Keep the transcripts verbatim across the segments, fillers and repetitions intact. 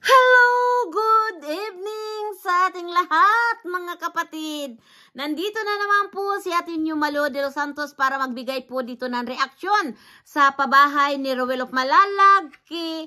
Hello! Good evening sa ating lahat, mga kapatid. Nandito na naman po si ating New Malo de los Santos para magbigay po dito ng reaksyon sa pabahay ni Ruel of Malalag kay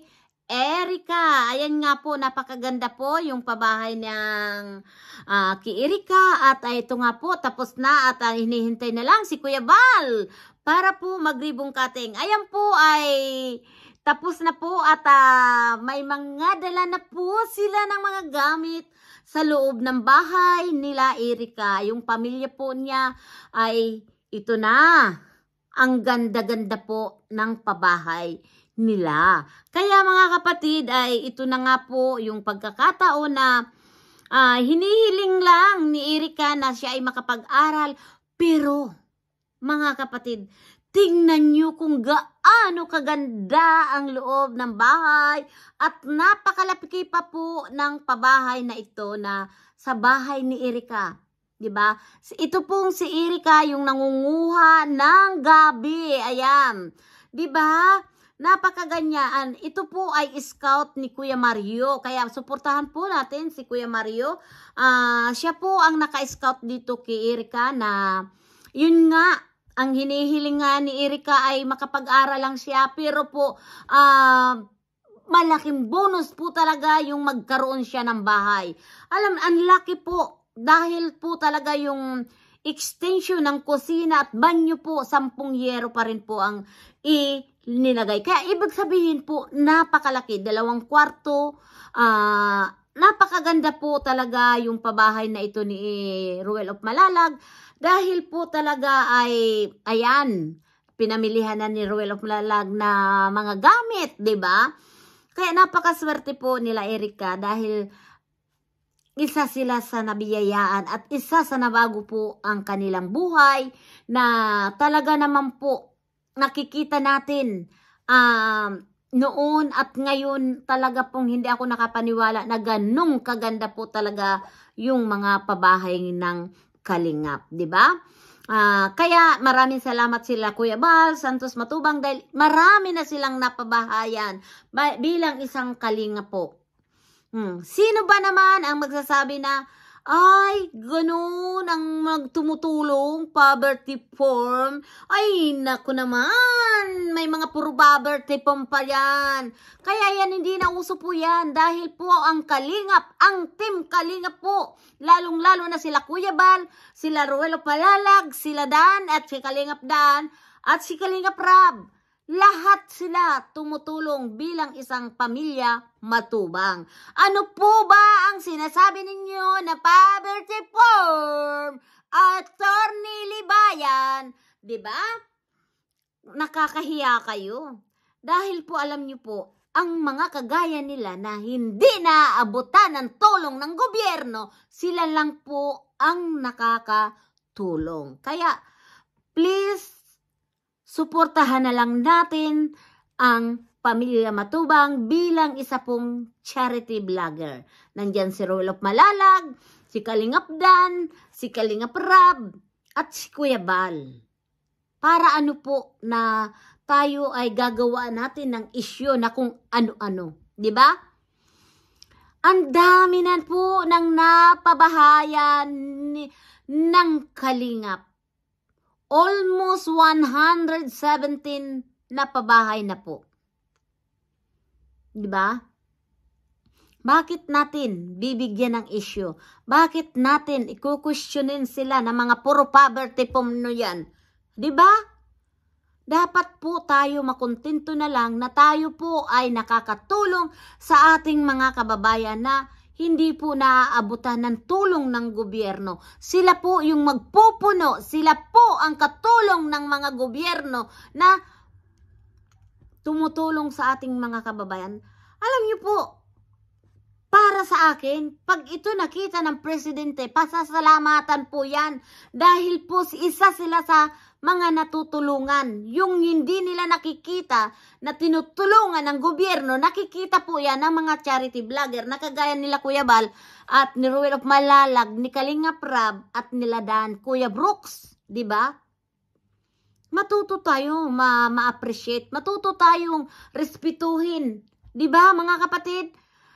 Erica. Ayan nga po, napakaganda po yung pabahay ng uh, kay Erica. At uh, ito nga po, tapos na at uh, hinihintay na lang si Kuya Bal para po mag-ribbon cutting. Ayan po ay tapos na po at uh, may mga dala na po sila ng mga gamit sa loob ng bahay nila Erica. Yung pamilya po niya ay ito na. Ang ganda-ganda po ng pabahay nila. Kaya mga kapatid ay ito na nga po yung pagkakataon na uh, hinihiling lang ni Erica na siya ay makapag-aral. Pero mga kapatid, tingnan nyo kung gaano kaganda ang loob ng bahay at napakalaki pa po ng pabahay na ito na sa bahay ni Erica. Diba? Ito pong si Erica yung nangunguha ng gabi. Ayan. Diba? Napakaganyaan. Ito po ay scout ni Kuya Mario. Kaya suportahan po natin si Kuya Mario. Uh, siya po ang naka-scout dito kay Erica na yun nga, ang hinihiling nga ni Erica ay makapag-aral lang siya, pero po uh, malaking bonus po talaga yung magkaroon siya ng bahay. Alam, ang laki po dahil po talaga yung extension ng kusina at banyo po, sampung yero pa rin po ang inilagay. Kaya ibig sabihin po, napakalaki, dalawang kwarto, uh, napakaganda po talaga yung pabahay na ito ni Ruel of Malalag. Dahil po talaga ay, ayan, pinamilihan na ni Ruel of Malalag na mga gamit, di ba? Kaya napakaswerte po nila Erica dahil isa sila sa nabiyayaan at isa sa nabago po ang kanilang buhay na talaga naman po nakikita natin um, noon at ngayon talaga pong hindi ako nakapaniwala na ganong kaganda po talaga yung mga pabahay ng Kalingap, di ba? Uh, kaya maraming salamat sila Kuya Bal, Santos Matubang dahil marami na silang napabahayan bilang isang Kalingap po. Hmm. Sino ba naman ang magsasabi na ay, ganun ang magtumutulong, poverty form? Ay, naku naman, may mga puro poverty form pa yan. Kaya yan, hindi na uso po yan. Dahil po ang Kalingap, ang team Kalingap po, lalong-lalo na sila Kuya Bal, sila Ruel of Malalag, sila Dan, at si Kalingap Dan, at si Kalingap Rab. Lahat sila tumutulong bilang isang pamilya matubang. Ano po ba ang sinasabi ninyo na poverty form? Attorney Libayan, di ba? Nakakahiya kayo. Dahil po alam niyo po, ang mga kagaya nila na hindi naaabutan ng tulong ng gobyerno, sila lang po ang nakakatulong. Kaya, please, suportahan na lang natin ang Pamilya Matubang bilang isa pong charity vlogger. Nandyan si Ruel of Malalag, si Kalingap Dan, si Kalingap Rab, at si Kuya Bal. Para ano po na tayo ay gagawa natin ng isyu na kung ano-ano. Diba? Ang dami na po ng napabahayan ni, ng Kalingap. Almost one hundred seventeen na pabahay na po. Diba? Bakit natin bibigyan ng issue? Bakit natin ikukwestiyonin sila na mga puro poverty form no yan? Diba? Dapat po tayo makontento na lang na tayo po ay nakakatulong sa ating mga kababayan na hindi po naaabutan ng tulong ng gobyerno. Sila po yung magpupuno, sila po ang katulong ng mga gobyerno na tumutulong sa ating mga kababayan. Alam niyo po, para sa akin, pag ito nakita ng presidente, pasasalamatan po yan. Dahil po isa sila sa mga natutulungan. Yung hindi nila nakikita na tinutulungan ng gobyerno, nakikita po yan ng mga charity vlogger na kagaya nila Kuya Bal at ni Ruel of Malalag, ni Kalingap Rab at nila Dan, Kuya Brooks, di ba? Matuto tayo ma-appreciate, matuto tayong respetuhin, di ba mga kapatid?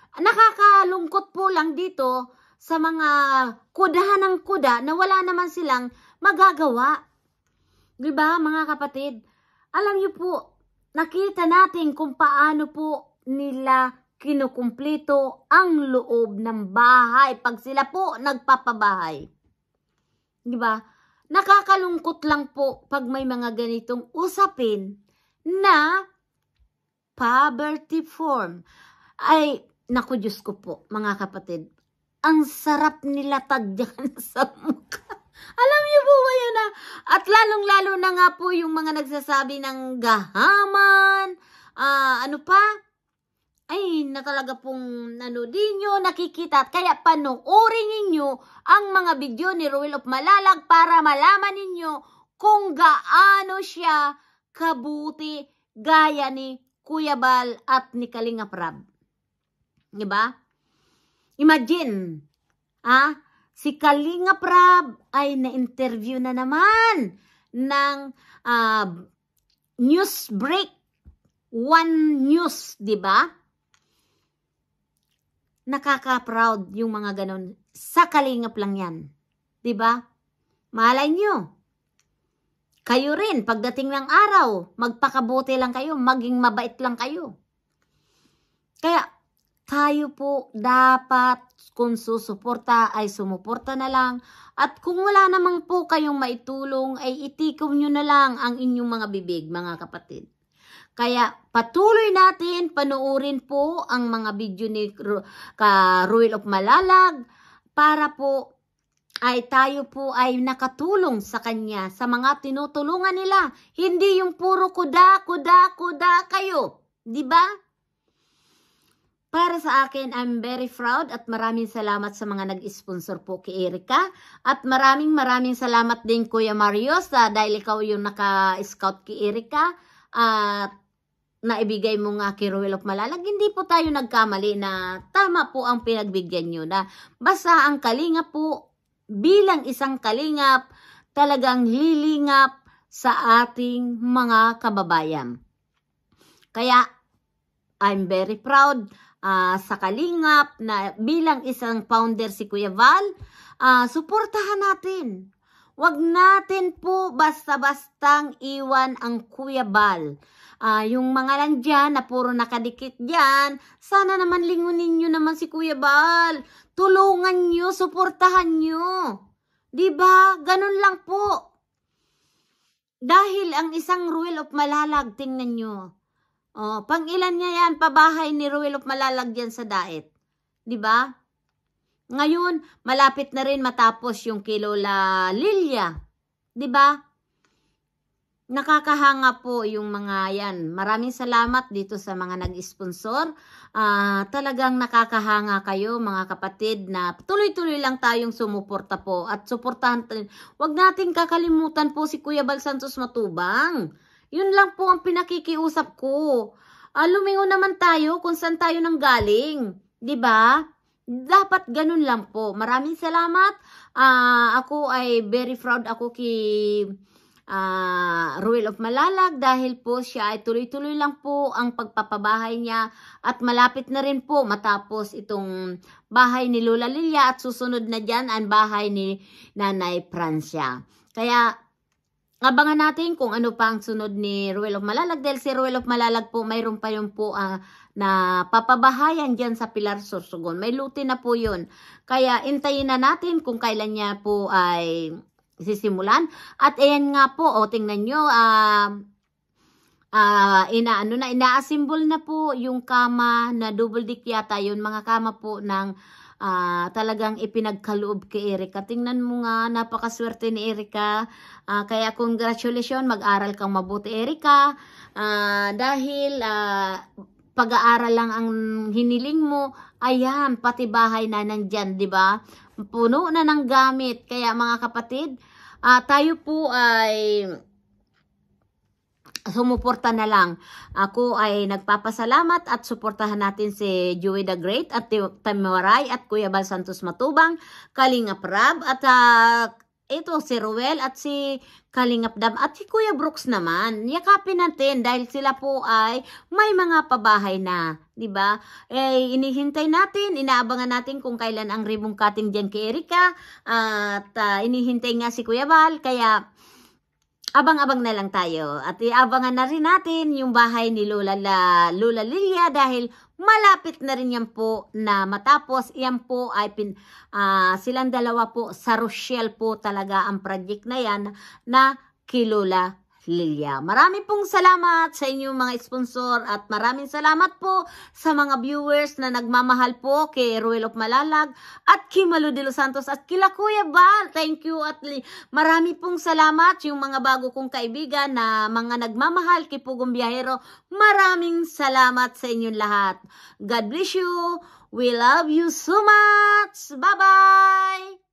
Nakakalungkot po lang dito sa mga kudahan ng kuda na wala naman silang magagawa. Diba mga kapatid? Alam niyo po, nakita natin kung paano po nila kinukumplito ang loob ng bahay pag sila po nagpapabahay. Diba? Nakakalungkot lang po pag may mga ganitong usapin na poverty form. Ay, naku Diyos ko po, mga kapatid, ang sarap nila tadyan sa mukha. Alam niyo po ba yun na? At lalong-lalo na nga po yung mga nagsasabi ng gahaman, uh, ano pa? Ay, na talaga pong ano din nyo nakikita. Kaya panoorin ninyo ang mga video ni Ruel of Malalag para malaman ninyo kung gaano siya kabuti gaya ni Kuya Bal at ni Kalingap Rab. Diba? Imagine, ah, si Kalingap Rab ay na-interview na naman ng uh, news break, One News, diba? Nakaka-proud yung mga ganon. Sa Kalingap lang yan. Diba? Malay nyo. Kayo rin, pagdating ng araw, magpakabuti lang kayo, maging mabait lang kayo. Kaya, tayo po dapat, kung susuporta, ay sumuporta na lang. At kung wala namang po kayong maitulong, ay itikom nyo na lang ang inyong mga bibig, mga kapatid. Kaya patuloy natin panuorin po ang mga video ni ka Ruel of Malalag para po ay tayo po ay nakatulong sa kanya sa mga tinutulungan nila. Hindi yung puro kuda, kuda, kuda kayo. Diba? Para sa akin, I'm very proud at maraming salamat sa mga nag-sponsor po kay Erica. At maraming maraming salamat din Kuya Mario sa dahil ikaw yung naka-scout kay Erica. At naibigay mo nga kay Ruel of Malalag, hindi po tayo nagkamali na tama po ang pinagbigyan nyo na basta ang kalingap po bilang isang kalingap talagang lilingap sa ating mga kababayan. Kaya I'm very proud uh, sa kalingap na bilang isang founder si Kuya Val, uh, suportahan natin. Wag natin po basta-bastang iwan ang Kuya Val. Uh, yung mga lang dyan na puro nakadikit dyan, sana naman lingunin nyo naman si Kuya Bal. Tulungan nyo, suportahan nyo. Diba? Ganun lang po. Dahil ang isang Ruel of Malalag, tingnan nyo. Oh, pang ilan niya yan, pabahay ni Ruel of Malalag dyan sa daet. Diba? Ngayon, malapit na rin matapos yung kay Lola Lilia. Diba? Nakakahanga po yung mga yan. Maraming salamat dito sa mga nag-sponsor. Uh, talagang nakakahanga kayo mga kapatid na tuloy-tuloy lang tayong sumuporta po at suportahan. Huwag natin kakalimutan po si Kuya Bal Santos Matubang. Yun lang po ang pinakikiusap ko. Uh, lumingon naman tayo kung saan tayo nang galing. Diba? Dapat ganun lang po. Maraming salamat. Uh, ako ay very proud ako kay Uh, Ruel of Malalag dahil po siya ay tuloy-tuloy lang po ang pagpapabahay niya at malapit na rin po matapos itong bahay ni Lola Lilia at susunod na dyan ang bahay ni Nanay Francia. Kaya abangan natin kung ano pa ang sunod ni Ruel of Malalag dahil si Ruel of Malalag po mayroon pa yun po uh, na papabahayan dyan sa Pilar Sorsogon. May luti na po yun. Kaya intayin na natin kung kailan niya po ay sisimulan. At ayan nga po, o tingnan nyo, uh, uh, inaano na, ina-assemble na po yung kama na double deck yata yun, mga kama po ng uh, talagang ipinagkaloob kay Erica. Tingnan mo nga, napakaswerte ni Erica. Uh, kaya congratulations, mag-aral kang mabuti Erica. Uh, dahil uh, pag-aaral lang ang hiniling mo, ayan, pati bahay na nandyan, di ba? Puno na ng gamit. Kaya mga kapatid, uh, tayo po ay sumuporta na lang. Ako ay nagpapasalamat at suportahan natin si Joey the Great at Tamiwaray at Kuya Bal Santos Matubang, Kalingap Rab at uh, ito si Ruel at si Kalingap Dam at si Kuya Brooks naman. Yakapin natin dahil sila po ay may mga pabahay na, 'di ba? Eh inihintay natin, inaabangan natin kung kailan ang ribbon cutting diyan kay Erika at uh, inihintay nga si Kuya Bal, kaya abang-abang na lang tayo at iabangan na rin natin yung bahay ni Lola, La, Lola Lilia dahil malapit na rin yan po na matapos. Yan po ay pin, uh, silang dalawa po sa Rochelle po talaga ang project na yan na kay Lola Lilia. Marami pong salamat sa inyong mga sponsor at maraming salamat po sa mga viewers na nagmamahal po kay Ruel of Malalag at kay Malu de los Santos at kila Kuya Bal. Thank you at marami pong salamat yung mga bago kong kaibigan na mga nagmamahal kay Pugong Biyahero. Maraming salamat sa inyong lahat. God bless you. We love you so much. Bye-bye.